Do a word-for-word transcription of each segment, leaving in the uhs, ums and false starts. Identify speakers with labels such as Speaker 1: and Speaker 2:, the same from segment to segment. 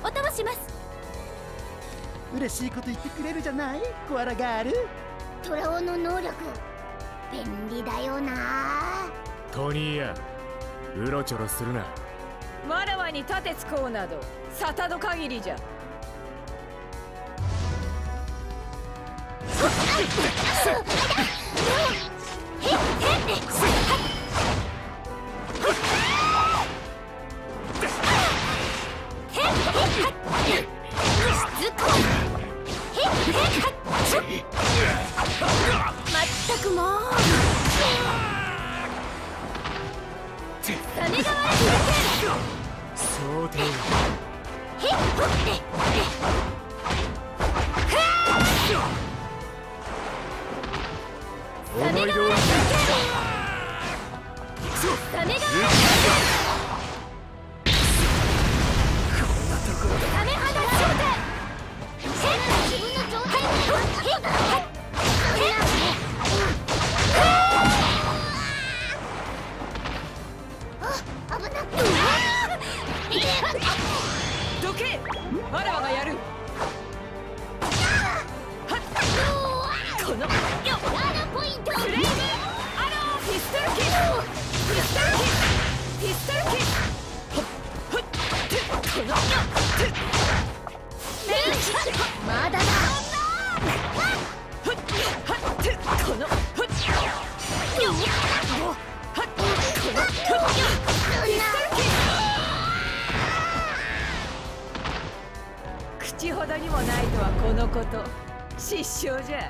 Speaker 1: お供します。
Speaker 2: 嬉しいこと言ってくれるじゃない、コアラガール。
Speaker 1: トラオの能力便利だよな。
Speaker 3: トニーやうろちょろするな。
Speaker 4: わらわに盾つこうなど沙汰の限りじゃ。
Speaker 1: まったくもう。種川へ
Speaker 3: 想定思い通りだ。
Speaker 1: 種川へ種肌焦点。自分の状態を
Speaker 4: どけ。わらわがやる。このよアローポイント。フレームアローピストルキック。ピストルキック。ピストルキック。このよ
Speaker 1: まだだ。
Speaker 4: この口ほどにもないとはこのこと。失笑じゃ。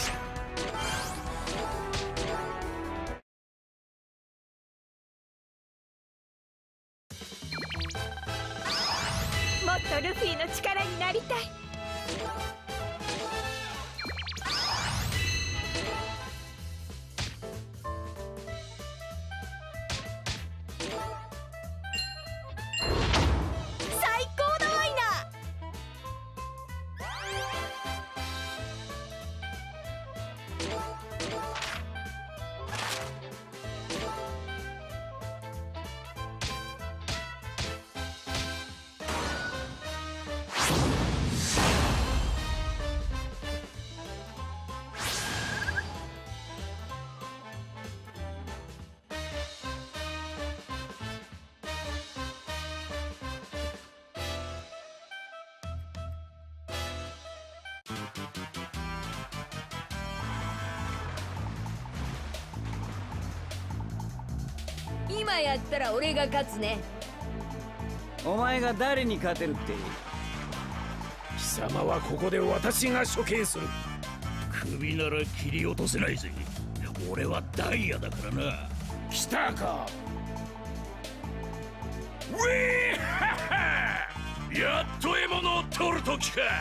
Speaker 4: もっとルフィの力になりたい。
Speaker 1: 最高だわいな。
Speaker 4: 今やったら俺が勝つね。
Speaker 5: お前が誰に勝てるって。
Speaker 6: 貴様はここで私が処刑する。首なら切り落とせないぜ。俺はダイヤだからな。来たか。ウィーハッハやっと獲物を取るときか。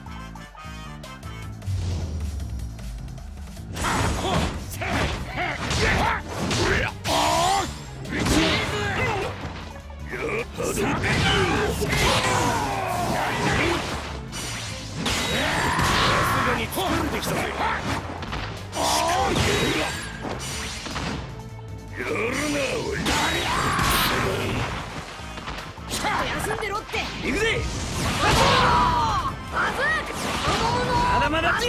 Speaker 4: 休んでろって。
Speaker 5: 行くぜ。
Speaker 4: バズー
Speaker 5: まだまだ。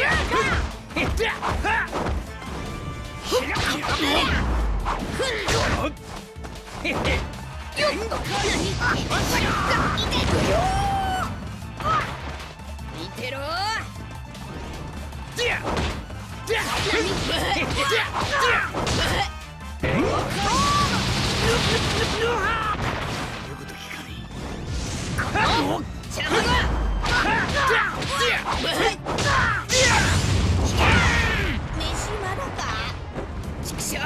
Speaker 4: 見てろ。
Speaker 1: 飯まだか。
Speaker 4: 畜生。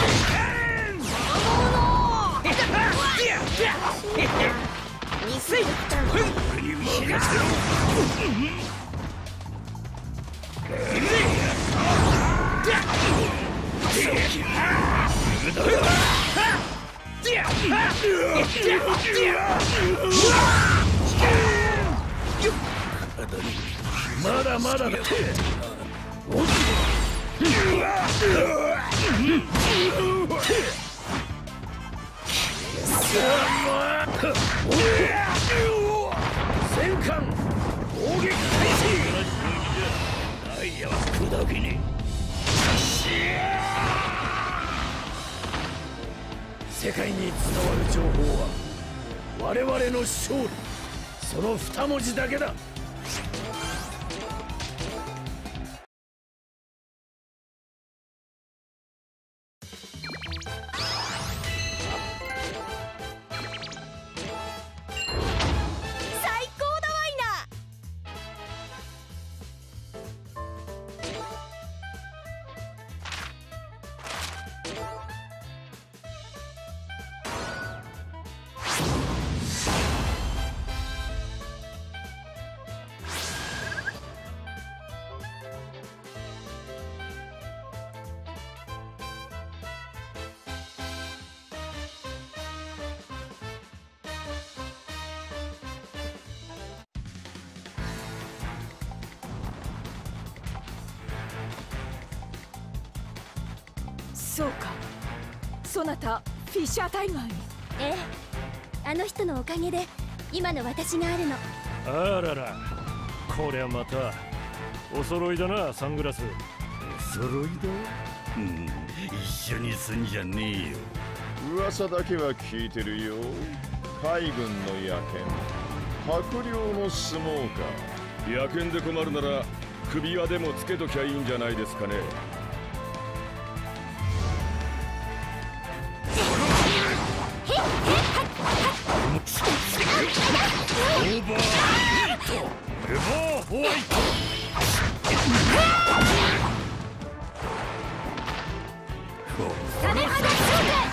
Speaker 1: にせい
Speaker 6: 俺に任せろ。まだまだだ。せ艦攻撃開始。ダイヤは砕けねえ。世界に伝わる情報は我々の勝利、その二文字だけだ。
Speaker 4: そうか、そなたフィッシャータイガーに。
Speaker 1: ええ、あの人のおかげで今の私があるの。
Speaker 3: あらら、こりゃまたお揃いだな、サングラス。
Speaker 6: お揃いだ。うん、一緒にすんじゃねえよ。
Speaker 7: 噂だけは聞いてるよ。海軍の野犬、白領の相撲か。野犬で困るなら首輪でもつけときゃいいんじゃないですかね。
Speaker 6: オーバーヒート、エバーホワイト。
Speaker 1: サメ肌勝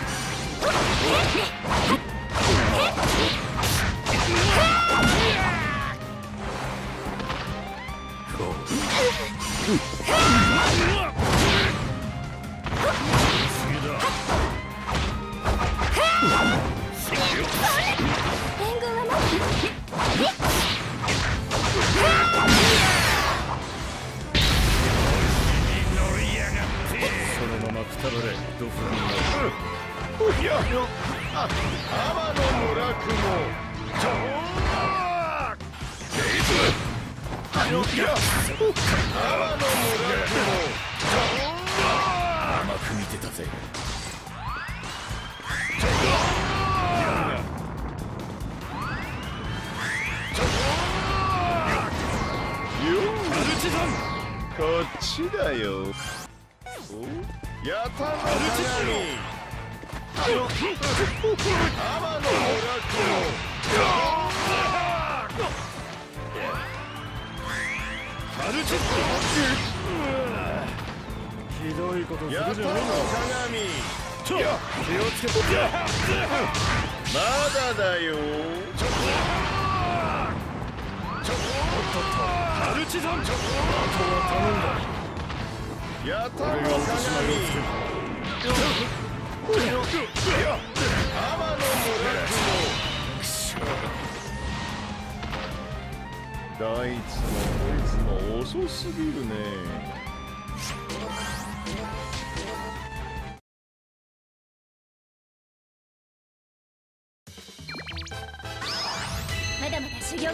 Speaker 1: 援軍は
Speaker 3: そのままくたばれ、ドフラミン。
Speaker 7: いやあ、天の村雲ちょーゲイズいや天の村雲ちょー
Speaker 6: 甘く見てたぜ。
Speaker 7: こっちだよ。おやたの鏡、天の村雲。
Speaker 3: マルチひどいことす
Speaker 7: やたの
Speaker 3: るじゃね
Speaker 7: 鏡、いや
Speaker 3: 気をつけて。
Speaker 7: まだだよ。
Speaker 3: マルチザン、あとは頼んだ。
Speaker 7: やたの鏡、いや天の村雲。どいつもこいつも遅すぎるね。
Speaker 1: まだまだ修行。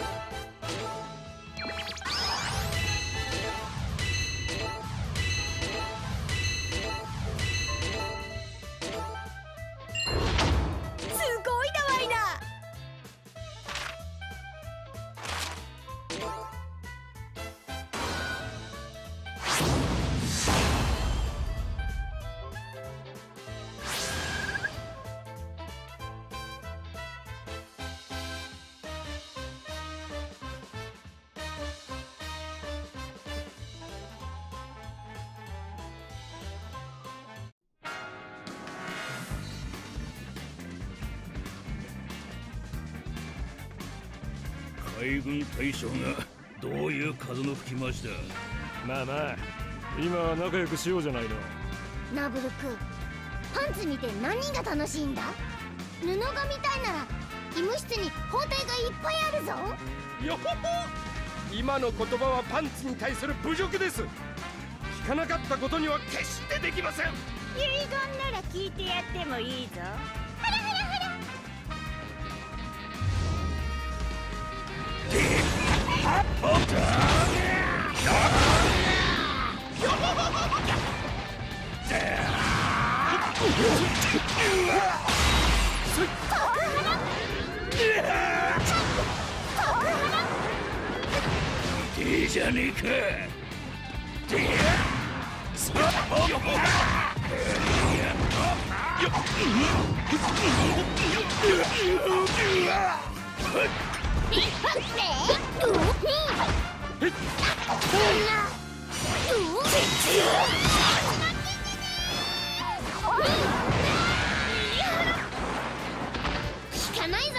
Speaker 6: 海軍大将がどういう風の吹き回しだ。
Speaker 3: まあまあ、今は仲良くしようじゃないの。
Speaker 1: ナブル君、パンツ見て何が楽しいんだ。布が見たいなら医務室に包帯がいっぱいあるぞ。
Speaker 8: よほほ、今の言葉はパンツに対する侮辱です。聞かなかったことには決してできません。
Speaker 4: 遺言なら聞いてやってもいいぞ。
Speaker 1: ハラハラハラ。
Speaker 6: いいじゃねえか。
Speaker 1: 引かないぞ。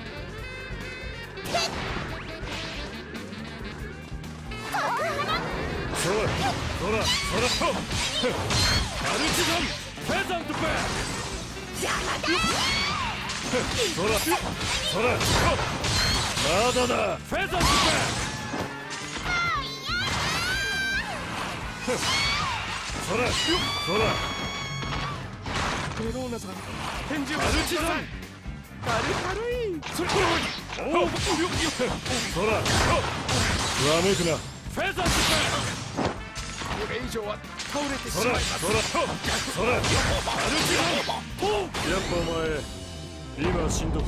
Speaker 3: そらそらそらアルチザンフェザントペそらそらまだだフェザントペそらそら
Speaker 8: ベローナさん、返事を
Speaker 3: アルチザン
Speaker 8: 軽軽い。
Speaker 3: そらそらわめくなフェザントペ
Speaker 8: これ以上は倒れてし
Speaker 3: そら
Speaker 8: まいます。
Speaker 3: そらそらアルチザンやっぱお前今死んどくか。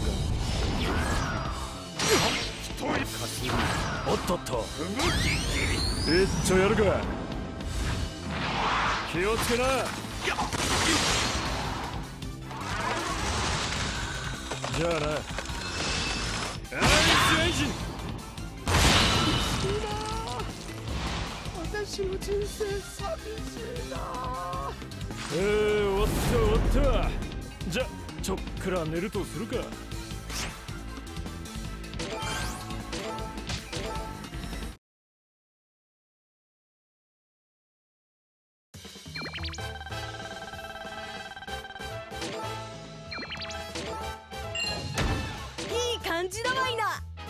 Speaker 3: おっとっといっちょやるか。気をつけな。じゃあなアイスエイジン。
Speaker 8: 私の人生寂しいな。
Speaker 3: えー、終わった終わった。じゃちょっくら寝るとするか。
Speaker 4: いい感じだわいな。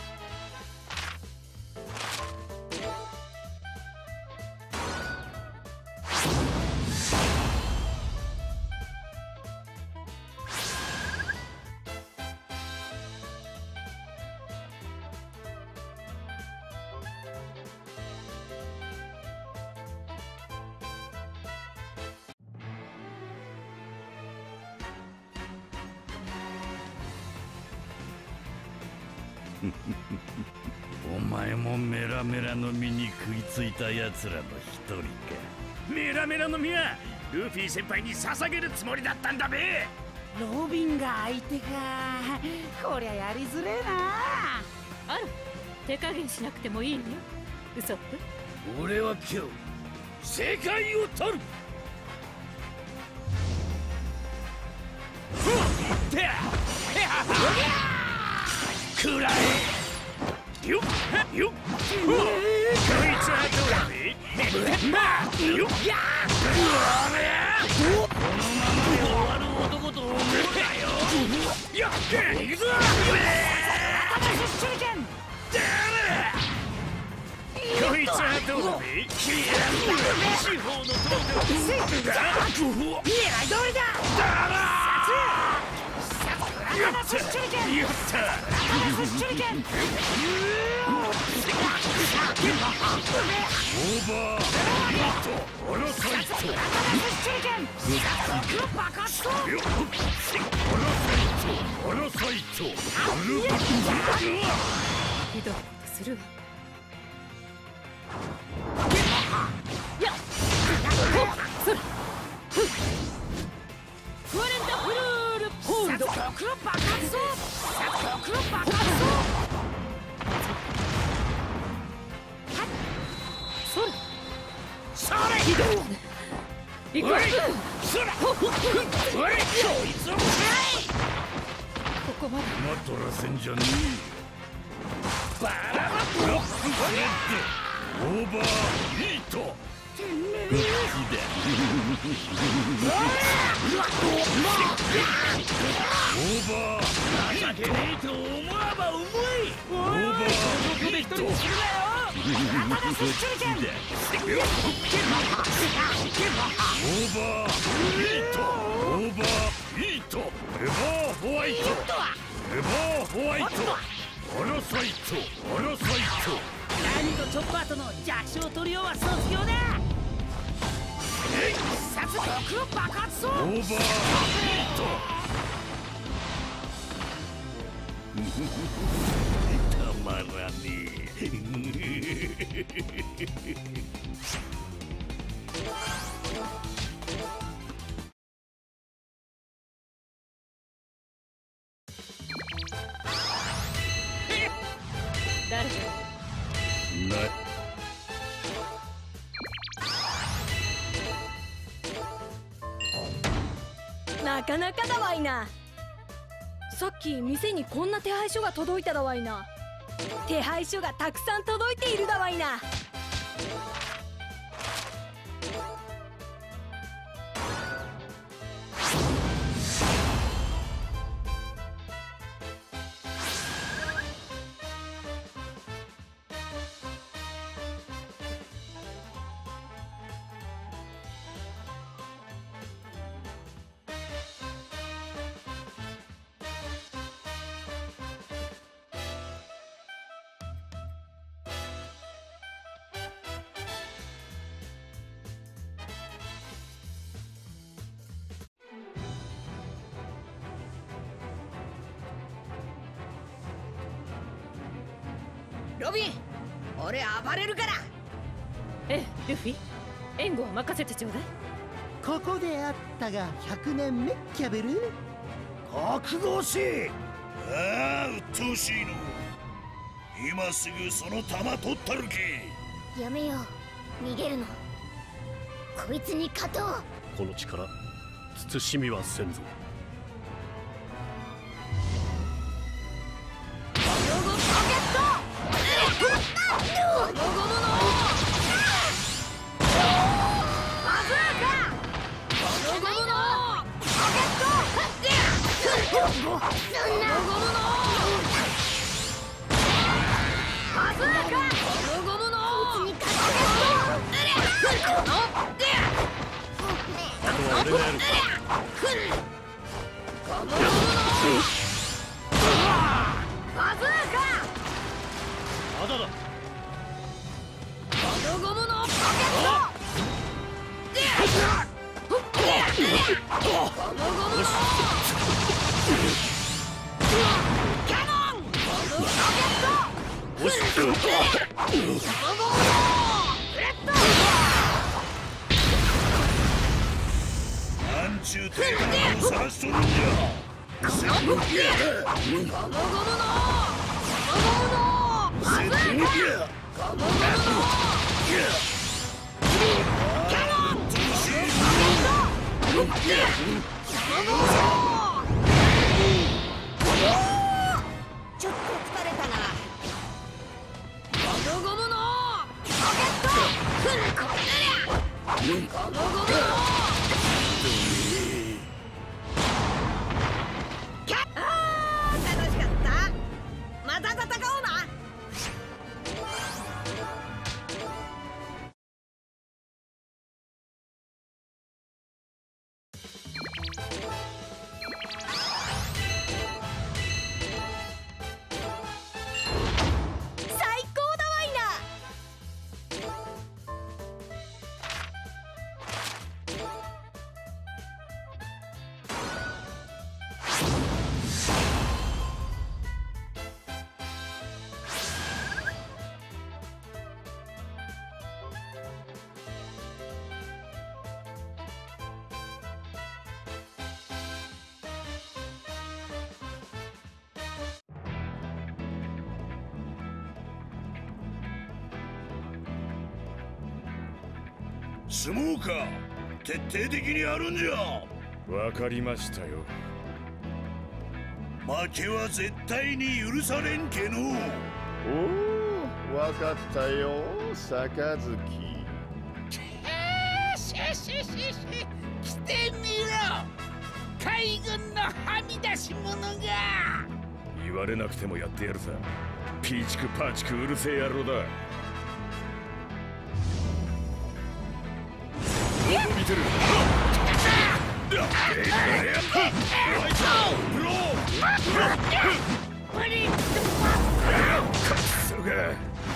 Speaker 6: お前もメラメラの実に食いついた奴らの一人か。メラメラの実はルフィ先輩に捧げるつもりだったんだべ。
Speaker 2: ロビンが相手か。こりゃやりづれえな。
Speaker 4: あら、手加減しなくてもいいのよ、ウソップ。
Speaker 6: 俺は今日世界を取る。くらえよっよっこいつはどうだべ。よっやこのままで終わる男と思うなよ。やっ行くぞ。こいつはどうだべ。司法の道具だ。狙い通りだ。やったやったオーバーヒットオロサイトグッチでオロサイトオロサイトウルブ
Speaker 4: ひどいことするわ。やっそれフワレンタフルールホールド。爆発爆発爆発。それそれひどいわね。行くわ。それほほほおいこいつをここまで
Speaker 6: マトラせんじゃねえ。バラバブロックオーバーヒートグッチだ。オーバー情けねえと思わば重い。オーバーヒートグッチだ。オーバーヒートオーバーヒートレバーホワイトレバーホワイトオロサイトオロサイト。何と
Speaker 4: チョッパーとの弱小トリオは卒業だ。必殺毒を爆発そう。オーバーヒットたまらねえ。誰か
Speaker 3: ない。
Speaker 9: なかなかだわいな。さっき店にこんな手配書が届いただわいな。手配書がたくさん届いているだわいな。
Speaker 4: ロビン、俺暴れるから。ええ、ルフィ、援護は任せてちょうだい。
Speaker 2: ここであったがひゃくねんめキャベル。
Speaker 6: 覚悟し。ああ、うっとうしいの。今すぐその弾取ったるけ。
Speaker 1: やめよう、逃げるの。こいつに勝とう。
Speaker 3: この力慎みはせんぞ。
Speaker 6: なんちゅう手柄を探しとるんじゃ。せんぶきや。
Speaker 4: ちょっと疲れたな。ゴムゴムのロケット。ゴムゴムのあー、楽しかった。また戦おうな。
Speaker 6: 相撲か。徹底的にやるんじゃ。
Speaker 3: わかりましたよ。
Speaker 6: 負けは絶対に許されんけの。
Speaker 7: おお、わかったよ、杯。
Speaker 10: シェシェシェシェ、来てみろ、海軍のはみ出し者が。
Speaker 3: 言われなくてもやってやるさ。ピーチクパーチクうるせえ野郎だ。見てる。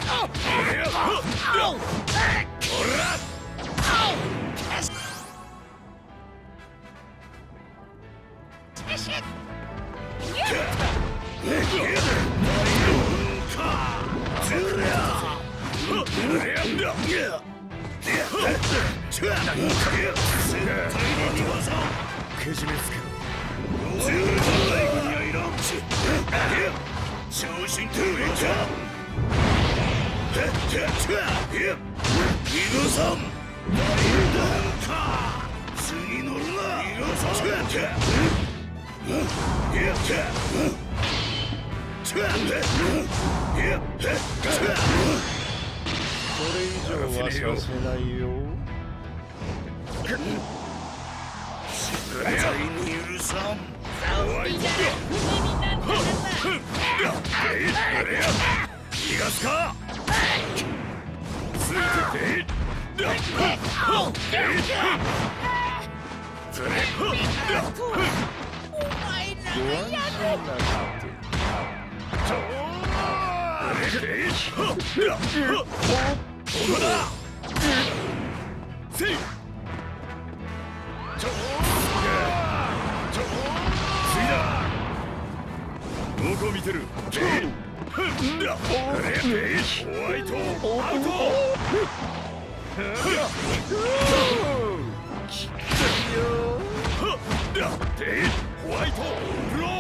Speaker 6: けじめつけろ。超新トゥーレンジャー。ミノさん次乗るな。ミノさん
Speaker 7: それ以上はさせないよ。
Speaker 6: 絶対に許さん。逃がすか。ついてて。どこ見てる。ホワイトアウト。ホワイトブロー。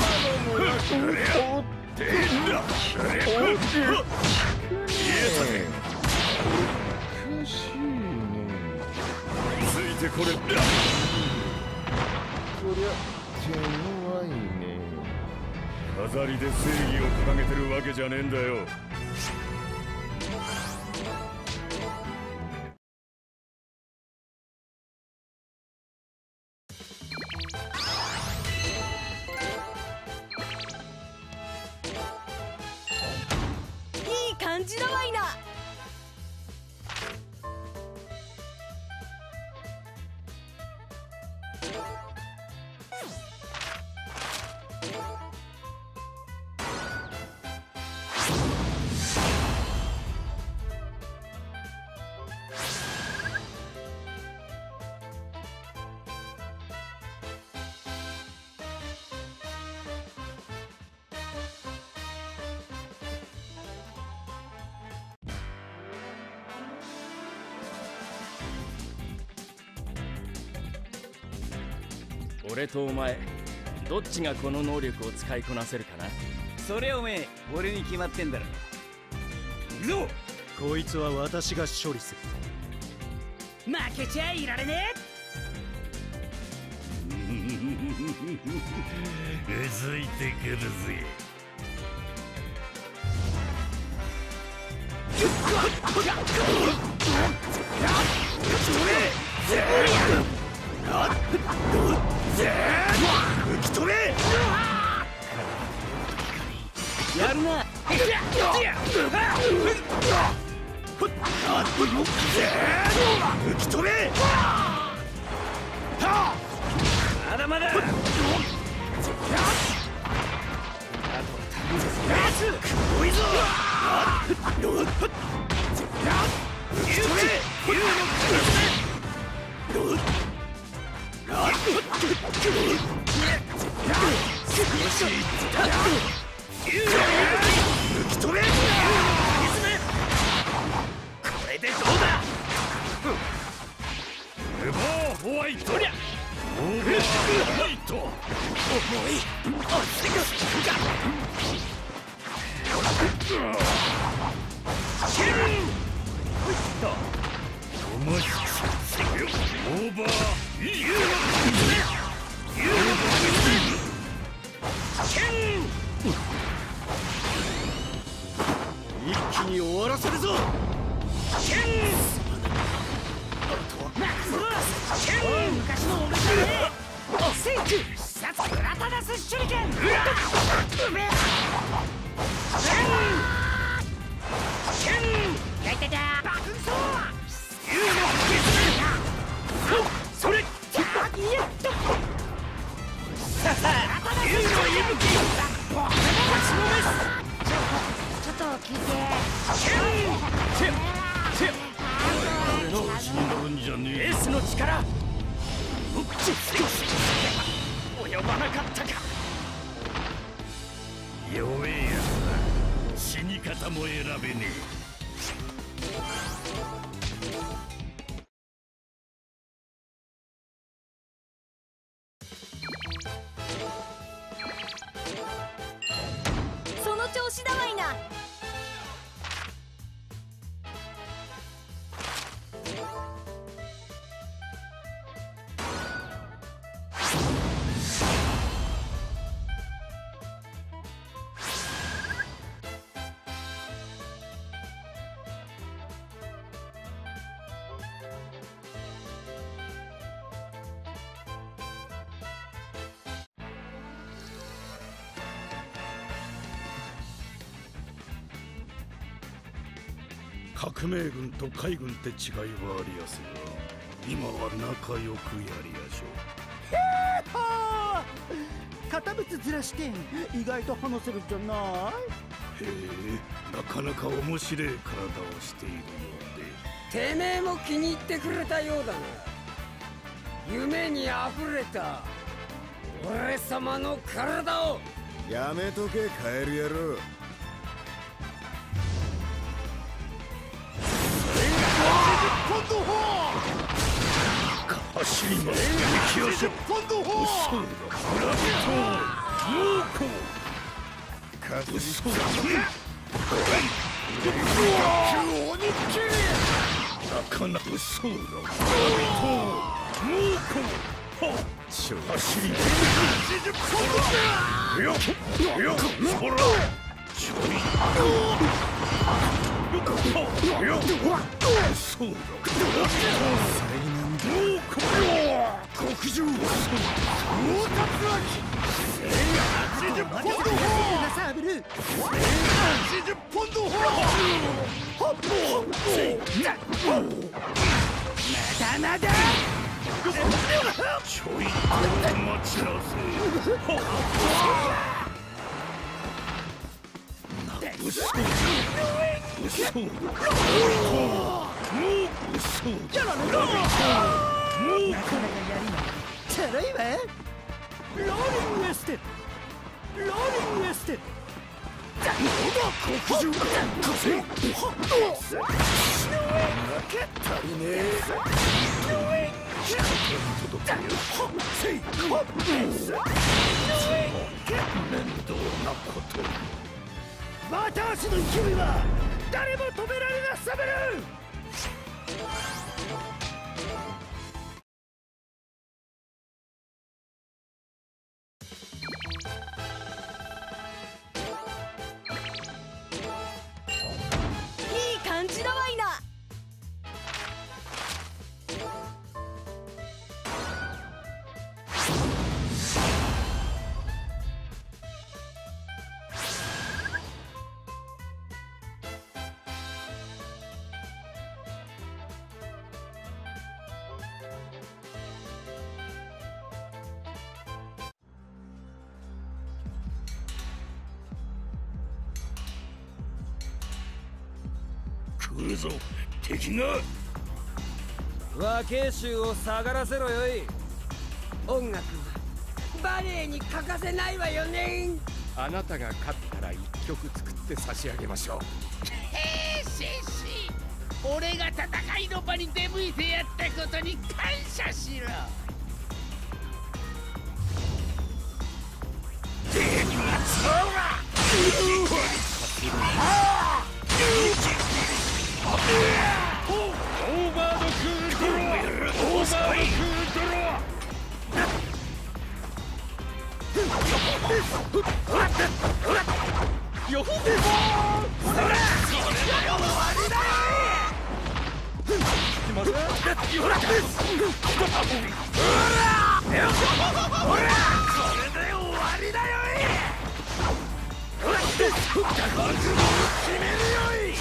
Speaker 6: ついてこれ。
Speaker 7: こりゃ手強いね。
Speaker 3: 飾りで正義を掲げてるわけじゃねえんだよ。
Speaker 9: いい感じだわいな。
Speaker 5: 俺とお前どっちがこの能力を使いこなせるかな。それおめえ俺に決まってんだろ。行くぞ。
Speaker 2: こいつは私が処理する。
Speaker 10: 負けちゃいられね
Speaker 6: え。うずいてくるぜ。吹き飛べ。
Speaker 5: やるな。
Speaker 6: 吹き飛べ。
Speaker 5: まだまだ。
Speaker 6: おいぞ。吹き飛べ。吹き飛べ。これでどうだ。無謀ホワイト。オーバーホワイト。重い。お前オーバーいいよ。
Speaker 2: 一気に終わらせるぞ。
Speaker 10: 昔の俺だね。セイク殺グラタナス手裏剣。やいただバクンソー。それ。やっと。ささ。ユーの息吹。ちょっと聞いて。
Speaker 5: 私の力及ばなかったか。
Speaker 6: 弱えやつだ。死に方も選べねえ。
Speaker 9: その調子だわいな。
Speaker 6: 革命軍と海軍って違いはありやすが、今は仲良くやりやしょ
Speaker 2: へーはー堅物ずらして意外と話せるじゃない。
Speaker 6: へえ、なかなか面白い体をしているようで。
Speaker 4: てめえも気に入ってくれたようだな。夢にあふれた俺様の体を。
Speaker 7: やめとけカエル野郎。
Speaker 6: 走りま激寄せポンドホー嘘だグラビト猛攻嘘だなかなか嘘だグラビト猛攻走りよよよそらちょいよよ嘘だ極上大竜巻はちじゅっポンド砲サーブルはちじゅっポンド砲ホッまだまだちょいと待ちなせ嘘嘘もう嘘やられろもうなかなかやりなチャラいわ。ローリングエステローリングエステだ黒獣火星足りねえ届けよせい面倒なこと私の勢いは誰も止められなさべる。
Speaker 9: いい感じだわいな。
Speaker 6: 来るぞ敵が。
Speaker 4: 和慶衆を下がらせろよい。音楽はバレエに欠かせないわよね。
Speaker 8: あなたが勝ったら一曲作って差し上げましょう。
Speaker 10: へえ戦士、俺が戦いの場に出向いてやったことに感謝しろ。
Speaker 6: オーバードクールドローオーバードクールドローよほそれそれが終わりだよ。来ますよらほらこれで終わりだよい。決めるよい。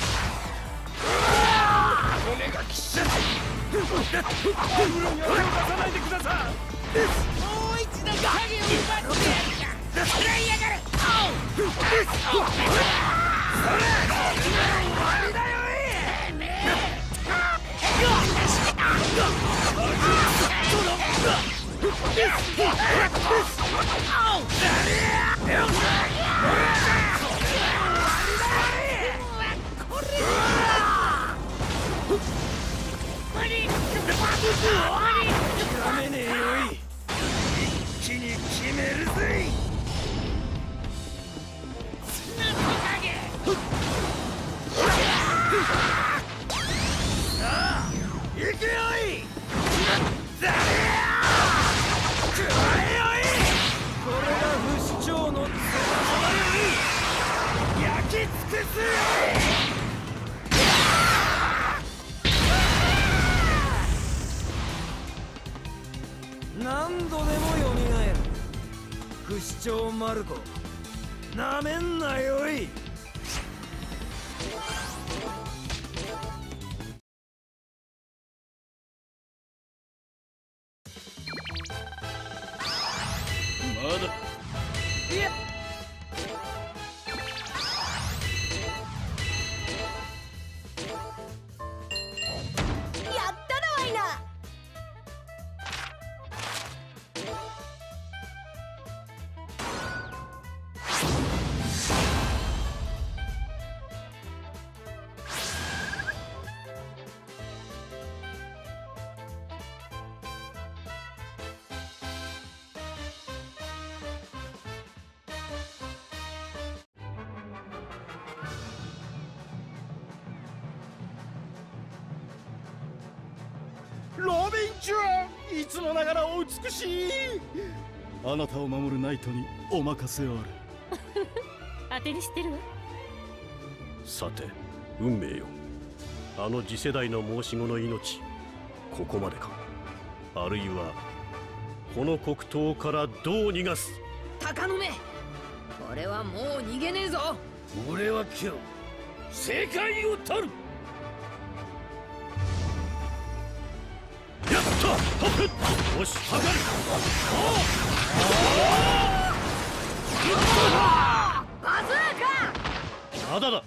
Speaker 6: 骨がきっしゃい。アムロには手を出さないでください。
Speaker 10: もう一度影を奪ってやるか。食らいやがる。おうそれ終わりだよい。
Speaker 6: やめねえよい。一気に決めるぜ。さあ行くよい。くらえよい。これが不死鳥の翼だよい。焼き尽くすよい。何度でもよみがえる不死鳥マルコ、なめんなよい。
Speaker 5: まだいや
Speaker 9: やっただわいな。
Speaker 2: ロビンちゃん、いつもながらお美しい。
Speaker 11: あなたを守るナイトにお任せあれ。
Speaker 4: 当てにしてるわ。
Speaker 3: さて運命よ、あの次世代の申し子の命、ここまでか。あるいはこの黒刀からどう逃がす。
Speaker 9: 鷹の目、俺はもう逃げねえぞ。
Speaker 6: 俺は今日世界を取る。
Speaker 3: やったよし、はかる。
Speaker 9: バズーカ。
Speaker 3: まだだ。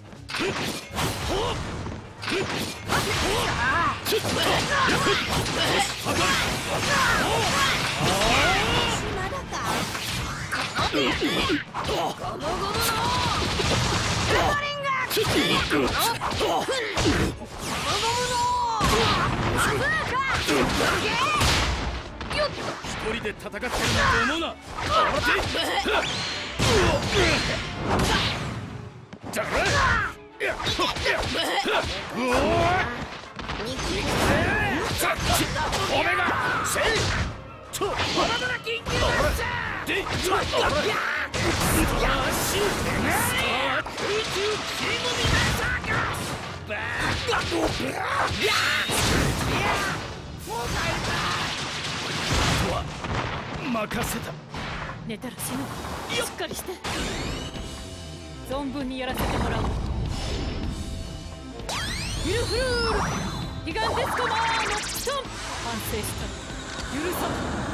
Speaker 6: 一人で戦ってるなんて思うな。俺がせいとバラバラ緊急でよし、宇宙切り込みなさか。バー任せた。
Speaker 4: 寝たら死ぬ。しっかりして。存分にやらせてもらおう。フルフルールギガンテスコマーのション。反省した。許さん。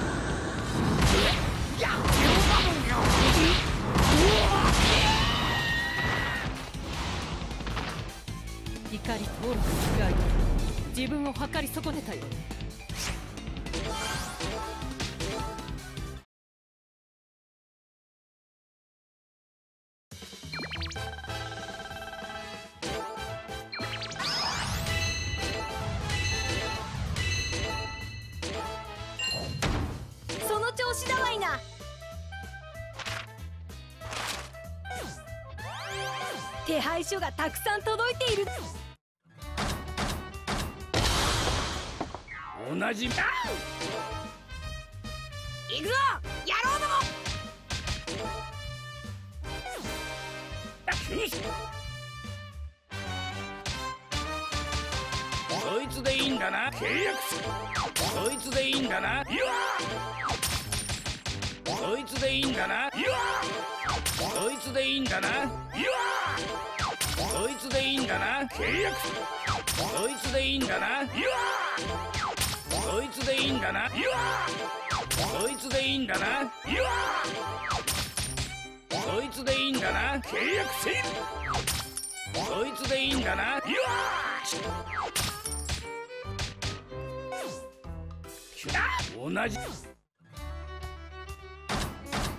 Speaker 4: 怒りと愚かな愛、自分を測り損ねたよ。
Speaker 9: その調子だわいな。手配書がたくさん届いている。
Speaker 6: 同じ。行くぞ野郎ども。そいつでいいんだな。契約する。そいつでいいんだな。そいつでいいんだな。そいつでいいんだな。そいつでいいんだな。契約する。そいつでいいんだな。そいつでいいんだな。そいつでいいんだな。そいつでいいんだな。契約せい。そいつでいいんだな。同じ。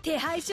Speaker 9: 手配書